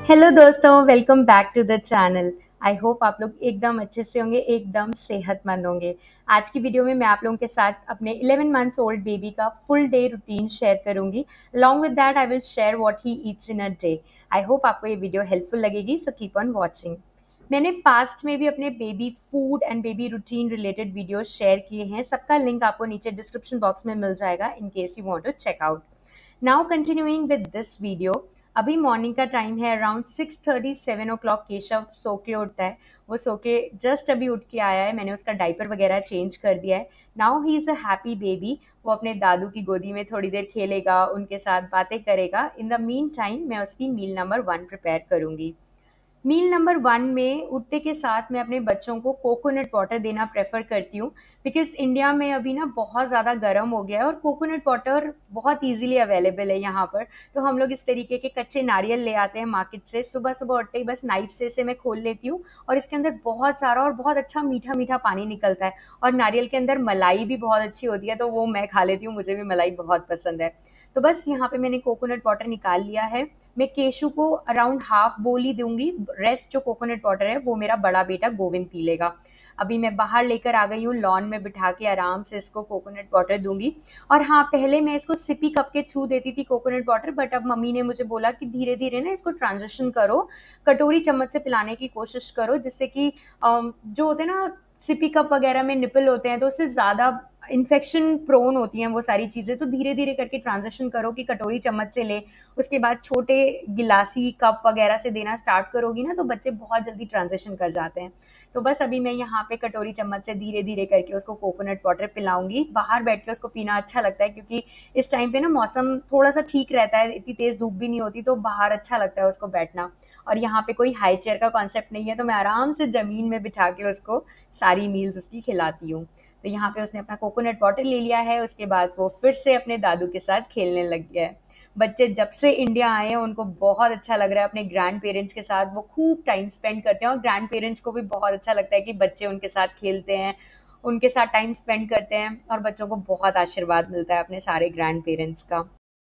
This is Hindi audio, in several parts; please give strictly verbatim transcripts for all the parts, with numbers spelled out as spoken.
हेलो दोस्तों, welcome back to the channel. I hope आप लोग एकदम अच्छे से होंगे, एकदम सेहतमंद होंगे। आज की वीडियो में मैं आप लोगों के साथ अपने इलेवन मंथ्स ओल्ड बेबी का फुल डे रूटीन शेयर करूंगी। Along with that I will share what he eats in a day. I hope आपको ये वीडियो हेल्पफुल लगेगी, सो कीप ऑन वॉचिंग। मैंने पास्ट में भी अपने baby food and baby routine related videos share किए हैं। सबका लिंक आपको नीचे डिस्क्रिप्शन बॉक्स में मिल जाएगा in case you want to check out. Now continuing with this video. अभी मॉर्निंग का टाइम है, around six thirty seven o'clock Keshav सो के उठता है। वो सो के जस्ट अभी उठ के आया है, मैंने उसका डाइपर वगैरह चेंज कर दिया है। Now he is a happy baby. वो अपने दादू की गोदी में थोड़ी देर खेलेगा, उनके साथ बातें करेगा। इन द मीन टाइम मैं उसकी मील नंबर वन प्रिपेयर करूँगी। मील नंबर वन में उठते के साथ मैं अपने बच्चों को कोकोनट वाटर देना प्रेफर करती हूँ, बिकॉज इंडिया में अभी ना बहुत ज़्यादा गर्म हो गया है और कोकोनट वाटर बहुत इजीली अवेलेबल है यहाँ पर। तो हम लोग इस तरीके के कच्चे नारियल ले आते हैं मार्केट से। सुबह सुबह उठते ही बस नाइफ से इसे मैं खोल लेती हूँ और इसके अंदर बहुत सारा और बहुत अच्छा मीठा मीठा पानी निकलता है। और नारियल के अंदर मलाई भी बहुत अच्छी होती है, तो वो मैं खा लेती हूँ, मुझे भी मलाई बहुत पसंद है। तो बस यहाँ पे मैंने कोकोनट वाटर निकाल लिया है। मैं केशु को अराउंड हाफ बोल ही दूंगी, रेस्ट जो कोकोनट वाटर है वो मेरा बड़ा बेटा गोविंद पी लेगा। अभी मैं बाहर लेकर आ गई हूँ, लॉन में बिठा के आराम से इसको कोकोनट वाटर दूंगी। और हाँ, पहले मैं इसको सिपी कप के थ्रू देती थी कोकोनट वाटर, बट अब मम्मी ने मुझे बोला कि धीरे धीरे ना इसको ट्रांजिशन करो, कटोरी चम्मच से पिलाने की कोशिश करो, जिससे कि अम, जो होते हैं ना सिपी कप वगैरह में निपल होते हैं तो उससे ज़्यादा इन्फेक्शन प्रोन होती हैं वो सारी चीज़ें। तो धीरे धीरे करके ट्रांजिशन करो कि कटोरी चम्मच से ले, उसके बाद छोटे गिलासी कप वगैरह से देना स्टार्ट करोगी ना तो बच्चे बहुत जल्दी ट्रांजिशन कर जाते हैं। तो बस अभी मैं यहाँ पे कटोरी चम्मच से धीरे धीरे करके उसको कोकोनट वाटर पिलाऊंगी। बाहर बैठ के उसको पीना अच्छा लगता है, क्योंकि इस टाइम पे ना मौसम थोड़ा सा ठीक रहता है, इतनी तेज़ धूप भी नहीं होती, तो बाहर अच्छा लगता है उसको बैठना। और यहाँ पे कोई हाई चेयर का कॉन्सेप्ट नहीं है, तो मैं आराम से ज़मीन में बिठा के उसको सारी मील्स उसकी खिलाती हूँ। तो यहाँ पे उसने अपना कोकोनट वाटर ले लिया है, उसके बाद वो फिर से अपने दादू के साथ खेलने लग गया है। बच्चे जब से इंडिया आए हैं उनको बहुत अच्छा लग रहा है अपने ग्रैंड पेरेंट्स के साथ। वो खूब टाइम स्पेंड करते हैं और ग्रैंड पेरेंट्स को भी बहुत अच्छा लगता है कि बच्चे उनके साथ खेलते हैं, उनके साथ टाइम स्पेंड करते हैं, और बच्चों को बहुत आशीर्वाद मिलता है अपने सारे ग्रैंड पेरेंट्स का।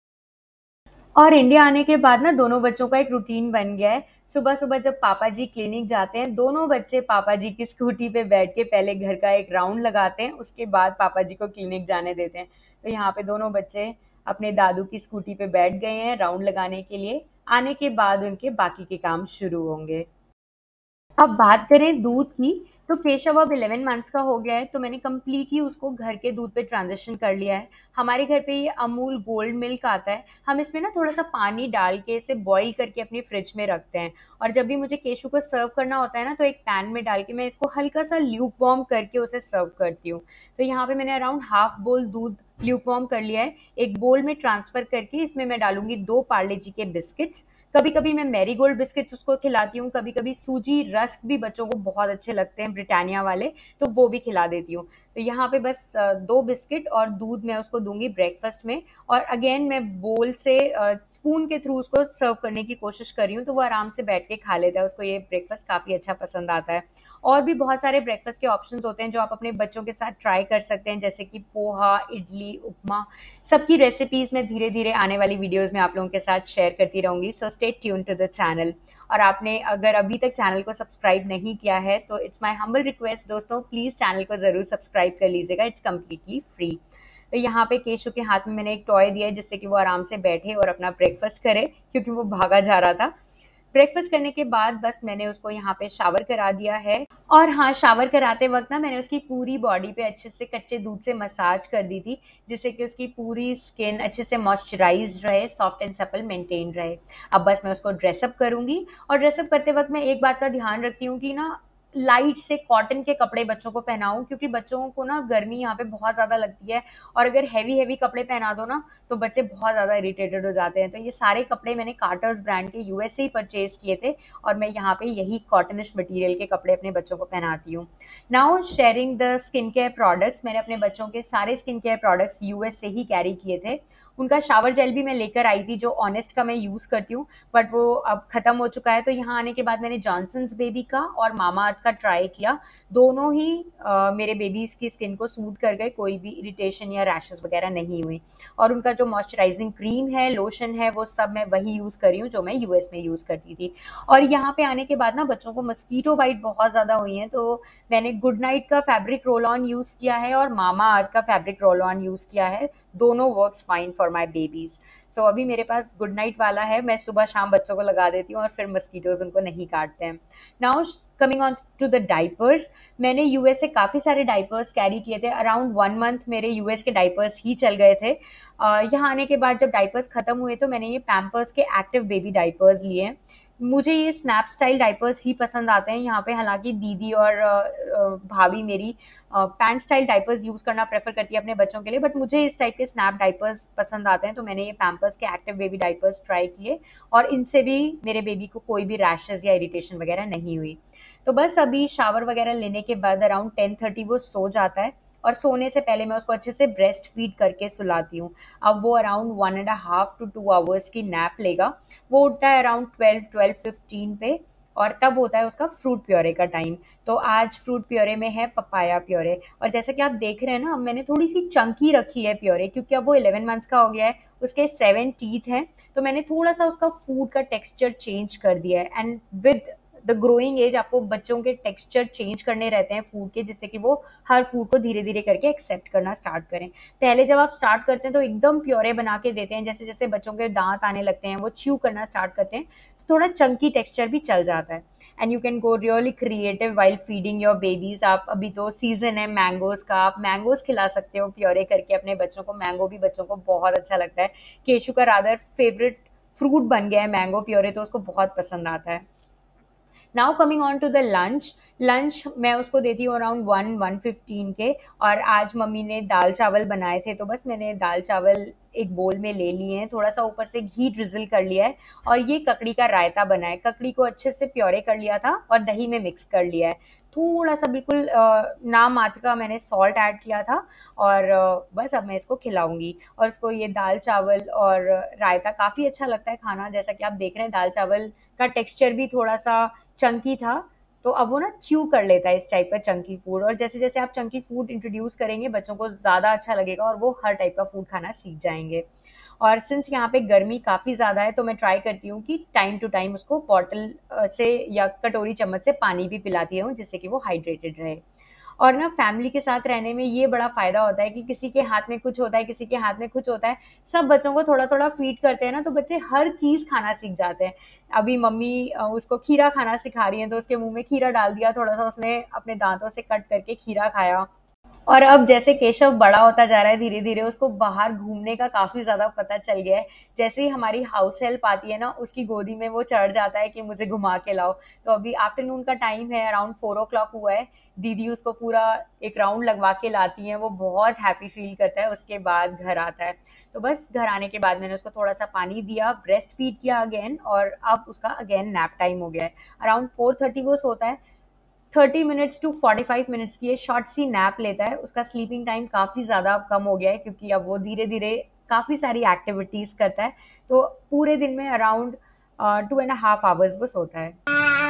और इंडिया आने के बाद ना दोनों बच्चों का एक रूटीन बन गया है। सुबह सुबह जब पापा जी क्लिनिक जाते हैं, दोनों बच्चे पापा जी की स्कूटी पे बैठ के पहले घर का एक राउंड लगाते हैं, उसके बाद पापा जी को क्लिनिक जाने देते हैं। तो यहाँ पे दोनों बच्चे अपने दादू की स्कूटी पे बैठ गए हैं राउंड लगाने के लिए। आने के बाद उनके बाकी के काम शुरू होंगे। अब बात करें दूध की, तो केशव अब इलेवन मंथ्स का हो गया है, तो मैंने कम्प्लीटली उसको घर के दूध पे ट्रांजिशन कर लिया है। हमारे घर पे ये अमूल गोल्ड मिल्क आता है। हम इसमें ना थोड़ा सा पानी डाल के इसे बॉईल करके अपनी फ्रिज में रखते हैं, और जब भी मुझे केशु को सर्व करना होता है ना तो एक पैन में डाल के मैं इसको हल्का सा ल्यूक वार्म करके उसे सर्व करती हूँ। तो यहाँ पे मैंने अराउंड हाफ बोल दूध ल्यूक वार्म कर लिया है। एक बोल में ट्रांसफर करके इसमें मैं डालूंगी दो पार्ले जी के बिस्किट्स। कभी कभी मैं मैरीगोल्ड बिस्किट्स उसको खिलाती हूँ, कभी कभी सूजी रस्क भी बच्चों को बहुत अच्छे लगते हैं ब्रिटानिया वाले, तो वो भी खिला देती हूँ। तो यहाँ पे बस अ, दो बिस्किट और दूध मैं उसको दूंगी ब्रेकफास्ट में। और अगेन मैं बोल से स्पून के थ्रू उसको सर्व करने की कोशिश कर रही हूँ, तो वो आराम से बैठ के खा लेता है, उसको ये ब्रेकफास्ट काफ़ी अच्छा पसंद आता है। और भी बहुत सारे ब्रेकफास्ट के ऑप्शंस होते हैं जो आप अपने बच्चों के साथ ट्राई कर सकते हैं, जैसे कि पोहा, इडली, उपमा। सबकी रेसिपीज मैं धीरे धीरे आने वाली वीडियोस में आप लोगों के साथ शेयर करती रहूंगी, so stay tuned to the channel. और आपने अगर अभी तक चैनल को सब्सक्राइब नहीं किया है तो इट्स माय हम्बल रिक्वेस्ट दोस्तों, प्लीज़ चैनल को ज़रूर सब्सक्राइब कर लीजिएगा, इट्स कम्प्लीटली फ्री। तो यहाँ पे केशु के हाथ में मैंने एक टॉय दिया है जिससे कि वो आराम से बैठे और अपना ब्रेकफास्ट करे, क्योंकि वो भागा जा रहा था। ब्रेकफास्ट करने के बाद बस मैंने उसको यहाँ पे शावर करा दिया है। और हाँ, शावर कराते वक्त ना मैंने उसकी पूरी बॉडी पे अच्छे से कच्चे दूध से मसाज कर दी थी, जिससे कि उसकी पूरी स्किन अच्छे से मॉइस्चराइज्ड रहे, सॉफ्ट एंड सपल मेंटेन रहे। अब बस मैं उसको ड्रेसअप करूँगी, और ड्रेसअप करते वक्त मैं एक बात का ध्यान रखती हूँ कि ना लाइट से कॉटन के कपड़े बच्चों को पहनाऊं, क्योंकि बच्चों को ना गर्मी यहाँ पे बहुत ज़्यादा लगती है, और अगर हैवी हैवी कपड़े पहना दो ना तो बच्चे बहुत ज़्यादा इरिटेटेड हो जाते हैं। तो ये सारे कपड़े मैंने कार्टर्स ब्रांड के यूएस से ही परचेज किए थे, और मैं यहाँ पे यही कॉटनिश मटेरियल के कपड़े अपने बच्चों को पहनाती हूँ। Now sharing the skin care products, मैंने अपने बच्चों के सारे स्किन केयर प्रोडक्ट्स यूएस से ही कैरी किए थे। उनका शावर जेल भी मैं लेकर आई थी जो ऑनेस्ट का मैं यूज़ करती हूँ, बट वो अब ख़त्म हो चुका है। तो यहाँ आने के बाद मैंने जॉनसन्स बेबी का और मामा अर्थ का ट्राई किया। दोनों ही अ, मेरे बेबीज़ की स्किन को सूट कर गए, कोई भी इरिटेशन या रैशेज़ वगैरह नहीं हुई। और उनका जो मॉइस्चराइजिंग क्रीम है, लोशन है, वो सब मैं वही यूज़ कर रही हूँ जो मैं यूएस में यूज़ करती थी। और यहाँ पे आने के बाद ना बच्चों को मस्कीटो बाइट बहुत ज़्यादा हुई है, तो मैंने गुड नाइट का फैब्रिक रोल ऑन यूज़ किया है और मामा अर्थ का फैब्रिक रोल ऑन यूज़ किया है। दोनों works fine for my babies. So अभी मेरे पास गुड नाइट वाला है, मैं सुबह शाम बच्चों को लगा देती हूँ और फिर मस्कीटोज उनको नहीं काटते हैं। Now coming on to the diapers, मैंने यूएस से काफ़ी सारे डाइपर्स कैरी किए थे। अराउंड वन मंथ मेरे यूएस के डाइपर्स ही चल गए थे। uh, यहाँ आने के बाद जब डाइपर्स ख़त्म हुए तो मैंने ये पैम्पर्स के एक्टिव बेबी डाइपर्स लिए। मुझे ये स्नैप स्टाइल डाइपर्स ही पसंद आते हैं। यहाँ पे हालांकि दीदी और भाभी मेरी पैंट स्टाइल डाइपर्स यूज़ करना प्रेफर करती है अपने बच्चों के लिए, बट मुझे इस टाइप के स्नैप डाइपर्स पसंद आते हैं। तो मैंने ये पैम्पर्स के एक्टिव बेबी डाइपर्स ट्राई किए और इनसे भी मेरे बेबी को कोई भी रैशेज़ या इरिटेशन वगैरह नहीं हुई। तो बस अभी शावर वगैरह लेने के बाद अराउंड टेन थर्टी वो सो जाता है और सोने से पहले मैं उसको अच्छे से ब्रेस्ट फीड करके सुलाती हूँ। अब वो around one and half to two hours की नैप लेगा। वो उठता है अराउंड ट्वेल्व ट्वेल्व फिफ्टीन पे और तब होता है उसका फ्रूट प्योरे का टाइम। तो आज फ्रूट प्योरे में है पपाया प्योरे, और जैसा कि आप देख रहे हैं ना, मैंने थोड़ी सी चंकी रखी है प्योरे, क्योंकि अब वो इलेवन मंथ्स का हो गया है, उसके सेवन टीथ हैं, तो मैंने थोड़ा सा उसका फूड का टेक्सचर चेंज कर दिया है। And with the growing age आपको बच्चों के टेक्सचर चेंज करने रहते हैं फूड के, जिससे कि वो हर फूड को धीरे धीरे करके एक्सेप्ट करना स्टार्ट करें। पहले जब आप स्टार्ट करते हैं तो एकदम प्योरे बना के देते हैं, जैसे जैसे बच्चों के दांत आने लगते हैं, वो च्यू करना स्टार्ट करते हैं, तो थोड़ा चंकी टेक्सचर भी चल जाता है। And you can go really creative while feeding your babies. आप अभी तो सीजन है मैंगोज का, आप मैंगोज खिला सकते हो प्योरे करके अपने बच्चों को। मैंगो भी बच्चों को बहुत अच्छा लगता है। केशु का रादर फेवरेट फ्रूट बन गया है मैंगो प्योरे, तो उसको बहुत पसंद आता है। Now coming on to the lunch, lunch मैं उसको देती हूँ अराउंड वन वन फिफ्टीन के। और आज मम्मी ने दाल चावल बनाए थे, तो बस मैंने दाल चावल एक बोल में ले लिए हैं, थोड़ा सा ऊपर से घी ड्रिजल कर लिया है, और ये ककड़ी का रायता बना है। ककड़ी को अच्छे से प्योरे कर लिया था और दही में मिक्स कर लिया है। थोड़ा सा बिल्कुल नाम मात्र का मैंने सॉल्ट ऐड किया था, और बस अब मैं इसको खिलाऊंगी। और इसको ये दाल चावल और रायता काफ़ी अच्छा लगता है खाना। जैसा कि आप देख रहे हैं दाल चावल का टेक्सचर भी थोड़ा सा चंकी था, तो अब वो ना च्यू कर लेता है इस टाइप का चंकी फूड। और जैसे जैसे आप चंकी फूड इंट्रोड्यूस करेंगे बच्चों को ज़्यादा अच्छा लगेगा और वो हर टाइप का फूड खाना सीख जाएंगे। और सिंस यहाँ पे गर्मी काफ़ी ज़्यादा है, तो मैं ट्राई करती हूँ कि टाइम टू टाइम उसको बॉटल से या कटोरी चम्मच से पानी भी पिलाती रहूँ, जिससे कि वो हाइड्रेटेड रहे। और ना फैमिली के साथ रहने में ये बड़ा फ़ायदा होता है कि किसी के हाथ में कुछ होता है, किसी के हाथ में कुछ होता है, सब बच्चों को थोड़ा थोड़ा फीड करते हैं ना, तो बच्चे हर चीज़ खाना सीख जाते हैं। अभी मम्मी अ, उसको खीरा खाना सिखा रही हैं, तो उसके मुंह में खीरा डाल दिया, थोड़ा सा उसने अपने दांतों से कट करके खीरा खाया। और अब जैसे केशव बड़ा होता जा रहा है धीरे धीरे, उसको बाहर घूमने का काफ़ी ज़्यादा पता चल गया है। जैसे ही हमारी हाउस हेल्प आती है ना, उसकी गोदी में वो चढ़ जाता है कि मुझे घुमा के लाओ। तो अभी आफ्टरनून का टाइम है, अराउंड फोर ओ क्लॉक हुआ है, दीदी उसको पूरा एक राउंड लगवा के लाती हैं, वो बहुत हैप्पी फील करता है। उसके बाद घर आता है, तो बस घर आने के बाद मैंने उसको थोड़ा सा पानी दिया, ब्रेस्ट फीड किया अगेन, और अब उसका अगेन नैप टाइम हो गया है। अराउंड फोर थर्टी वो सोता है। Thirty minutes to forty five minutes की ये शॉर्ट सी नैप लेता है। उसका स्लीपिंग टाइम काफ़ी ज़्यादा कम हो गया है, क्योंकि अब वो धीरे धीरे काफ़ी सारी एक्टिविटीज़ करता है। तो पूरे दिन में around two and half hours वो सोता है।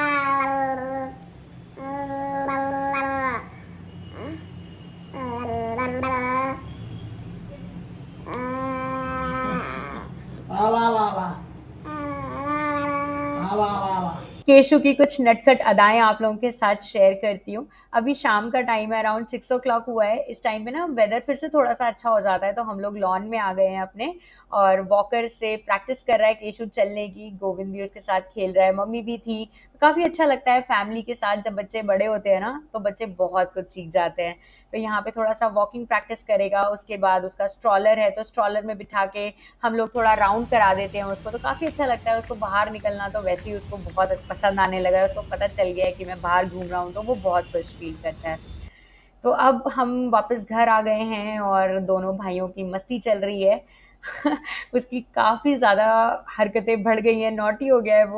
केशु की कुछ नटखट अदाएं आप लोगों के साथ शेयर करती हूँ। अभी शाम का टाइम है, अराउंड सिक्स ओ क्लॉक हुआ है। इस टाइम पे ना वेदर फिर से थोड़ा सा अच्छा हो जाता है, तो हम लोग लॉन में आ गए हैं अपने, और वॉकर से प्रैक्टिस कर रहा है केशु चलने की। गोविंद भी उसके साथ खेल रहा है, मम्मी भी थी। काफ़ी अच्छा लगता है फैमिली के साथ, जब बच्चे बड़े होते हैं ना, तो बच्चे बहुत कुछ सीख जाते हैं। तो यहाँ पे थोड़ा सा वॉकिंग प्रैक्टिस करेगा। उसके बाद उसका स्ट्रॉलर है, तो स्ट्रॉलर में बिठा के हम लोग थोड़ा राउंड करा देते हैं उसको, तो काफ़ी अच्छा लगता है उसको बाहर निकलना। तो वैसे ही उसको बहुत पसंद आने लगा है, उसको पता चल गया है कि मैं बाहर घूम रहा हूँ, तो वो बहुत खुश फील करता है। तो अब हम वापस घर आ गए हैं और दोनों भाइयों की मस्ती चल रही है। उसकी काफ़ी ज़्यादा हरकतें बढ़ गई हैं, नॉटी हो गया है वो।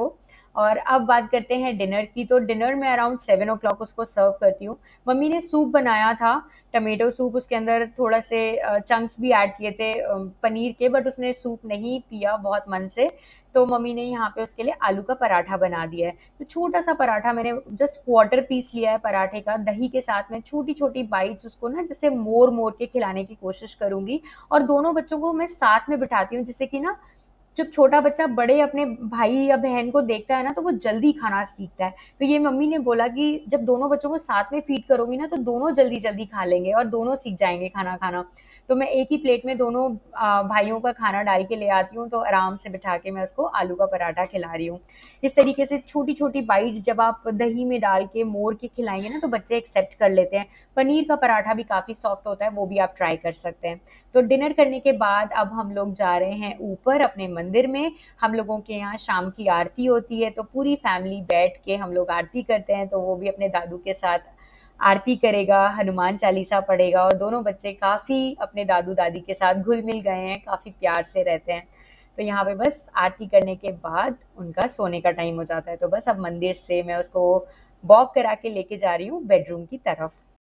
और अब बात करते हैं डिनर की। तो डिनर में अराउंड सेवन ओ क्लॉक उसको सर्व करती हूँ। मम्मी ने सूप बनाया था, टमेटो सूप, उसके अंदर थोड़ा से चंक्स भी ऐड किए थे अ, पनीर के, बट उसने सूप नहीं पिया बहुत मन से, तो मम्मी ने यहाँ पे उसके लिए आलू का पराठा बना दिया है। तो छोटा सा पराठा मैंने जस्ट क्वार्टर पीस लिया है पराठे का, दही के साथ में छोटी छोटी बाइट्स उसको ना जैसे मोर मोर के खिलाने की कोशिश करूंगी। और दोनों बच्चों को मैं साथ में बिठाती हूँ, जिससे कि ना जब छोटा बच्चा बड़े अपने भाई या बहन को देखता है ना, तो वो जल्दी खाना सीखता है। तो ये मम्मी ने बोला कि जब दोनों बच्चों को साथ में फीड करोगी ना, तो दोनों जल्दी जल्दी खा लेंगे और दोनों सीख जाएंगे खाना खाना। तो मैं एक ही प्लेट में दोनों आ, भाइयों का खाना डाल के ले आती हूँ, तो आराम से बिठा के मैं उसको आलू का पराठा खिला रही हूँ। इस तरीके से छोटी छोटी बाइट्स जब आप दही में डाल के मोर के खिलाएंगे ना, तो बच्चे एक्सेप्ट कर लेते हैं। पनीर का पराठा भी काफ़ी सॉफ्ट होता है, वो भी आप ट्राई कर सकते हैं। तो डिनर करने के बाद अब हम लोग जा रहे हैं ऊपर अपने मंदिर में। हम लोगों के यहाँ शाम की आरती होती है, तो पूरी फैमिली बैठ के हम लोग आरती करते हैं। तो वो भी अपने दादू के साथ आरती करेगा, हनुमान चालीसा पढ़ेगा, और दोनों बच्चे काफ़ी अपने दादू दादी के साथ घुल मिल गए हैं, काफ़ी प्यार से रहते हैं। तो यहाँ पे बस आरती करने के बाद उनका सोने का टाइम हो जाता है। तो बस अब मंदिर से मैं उसको वॉक करा के लेके जा रही हूँ बेडरूम की तरफ।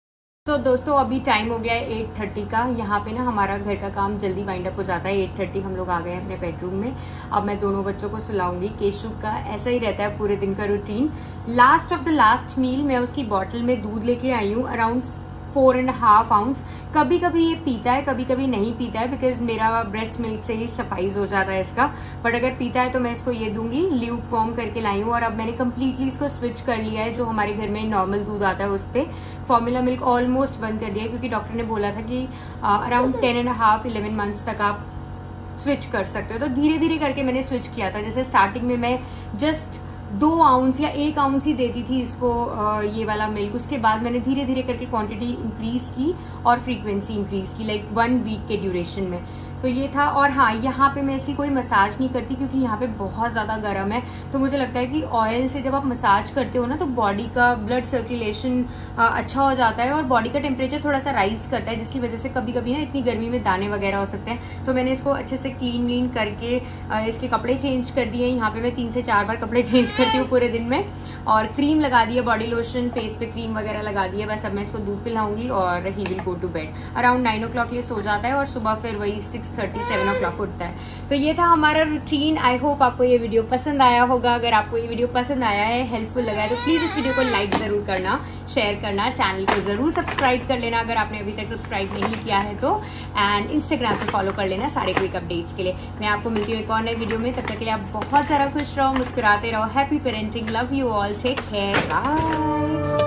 तो so, दोस्तों अभी टाइम हो गया है एट थर्टी का। यहाँ पे ना हमारा घर का काम जल्दी वाइंड अप हो जाता है। एट थर्टी हम लोग आ गए हैं अपने बेडरूम में। अब मैं दोनों बच्चों को सुलाऊंगी। केशु का ऐसा ही रहता है पूरे दिन का routine. Last of the last meal मैं उसकी बॉटल में दूध लेके आई हूँ, around four and half ounce. कभी कभी ये पीता है, कभी कभी नहीं पीता है, बिकॉज मेरा ब्रेस्ट मिल्क से ही सफाइज हो जाता है इसका। बट अगर पीता है तो मैं इसको ये दूंगी। ल्यूक वार्म करके लाई हूँ, और अब मैंने कम्प्लीटली इसको स्विच कर लिया है। जो हमारे घर में नॉर्मल दूध आता है उस पर फॉर्मूला मिल्क ऑलमोस्ट बंद कर दिया है, क्योंकि डॉक्टर ने बोला था कि around ten and half eleven months तक आप स्विच कर सकते हो। तो धीरे धीरे करके मैंने स्विच किया था। जैसे स्टार्टिंग में मैं जस्ट दो आउंस या एक आउंस ही देती थी इसको ये वाला मिल्क। उसके बाद मैंने धीरे धीरे करके क्वांटिटी इंक्रीज की और फ्रीक्वेंसी इंक्रीज की, लाइक वन वीक के ड्यूरेशन में। तो ये था। और हाँ, यहाँ पे मैं ऐसी कोई मसाज नहीं करती, क्योंकि यहाँ पे बहुत ज़्यादा गर्म है। तो मुझे लगता है कि ऑयल से जब आप मसाज करते हो ना, तो बॉडी का ब्लड सर्कुलेशन अच्छा हो जाता है और बॉडी का टेम्परेचर थोड़ा सा राइज करता है, जिसकी वजह से कभी कभी ना इतनी गर्मी में दाने वगैरह हो सकते हैं। तो मैंने इसको अच्छे से क्लीन व्लीन करके इसके कपड़े चेंज कर दिए। यहाँ पे मैं तीन से चार बार कपड़े चेंज करती हूँ पूरे दिन में। और क्रीम लगा दी है, बॉडी लोशन, फेस पे क्रीम वगैरह लगा दी है। बस अब मैं इसको दूध पिलाऊंगी और he will go to bed. Around nine o'clock ये सो जाता है, और सुबह फिर वही six thirty seven o'clock उठता है। तो ये था हमारा रूटीन। आई होप आपको ये वीडियो पसंद आया होगा। अगर आपको ये वीडियो पसंद आया है, हेल्पफुल लगा है, तो प्लीज़ इस वीडियो को लाइक ज़रूर करना, शेयर करना, चैनल को ज़रूर सब्सक्राइब कर लेना अगर आपने अभी तक सब्सक्राइब नहीं किया है तो, एंड इंस्टाग्राम पे फॉलो कर लेना सारे क्विक अपडेट्स के लिए। मैं आपको मिलती हूँ एक और नई वीडियो में। तब तक के लिए आप बहुत सारा खुश रहो, मुस्कुराते रहो। Happy parenting, love you all, take care, bye.